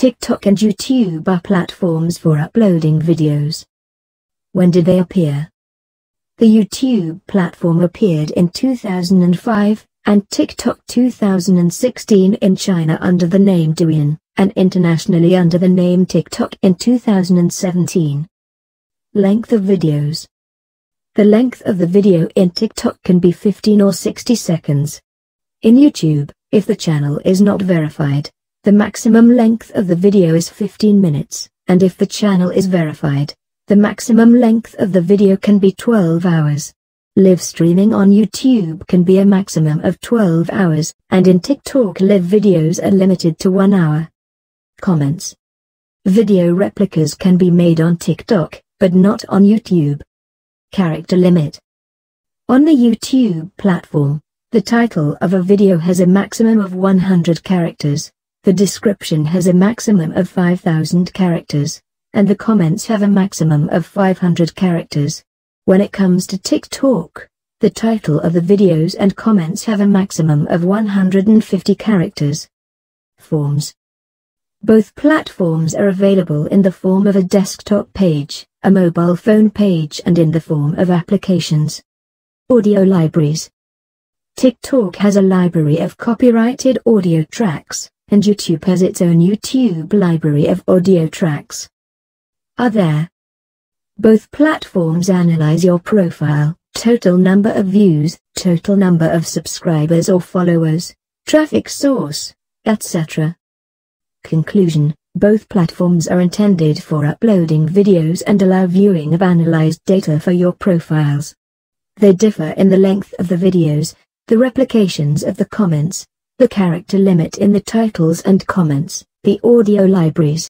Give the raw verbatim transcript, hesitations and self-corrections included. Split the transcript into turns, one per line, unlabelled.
TikTok and YouTube are platforms for uploading videos. When did they appear? The YouTube platform appeared in two thousand five, and TikTok two thousand sixteen in China under the name Douyin, and internationally under the name TikTok in two thousand seventeen. Length of videos. The length of the video in TikTok can be fifteen or sixty seconds. In YouTube, if the channel is not verified, the maximum length of the video is fifteen minutes, and if the channel is verified, the maximum length of the video can be twelve hours. Live streaming on YouTube can be a maximum of twelve hours, and in TikTok live videos are limited to one hour. Comments. Video replicas can be made on TikTok, but not on YouTube. Character limit. On the YouTube platform, the title of a video has a maximum of one hundred characters, the description has a maximum of five thousand characters, and the comments have a maximum of five hundred characters. When it comes to TikTok, the title of the videos and comments have a maximum of one hundred fifty characters. Forms. Both platforms are available in the form of a desktop page, a mobile phone page, and in the form of applications. Audio libraries. TikTok has a library of copyrighted audio tracks, and YouTube has its own YouTube library of audio tracks. Are there? Both platforms analyze your profile, total number of views, total number of subscribers or followers, traffic source, et cetera. Conclusion: both platforms are intended for uploading videos and allow viewing of analyzed data for your profiles. They differ in the length of the videos, the replications of the comments, the character limit in the titles and comments, the audio libraries,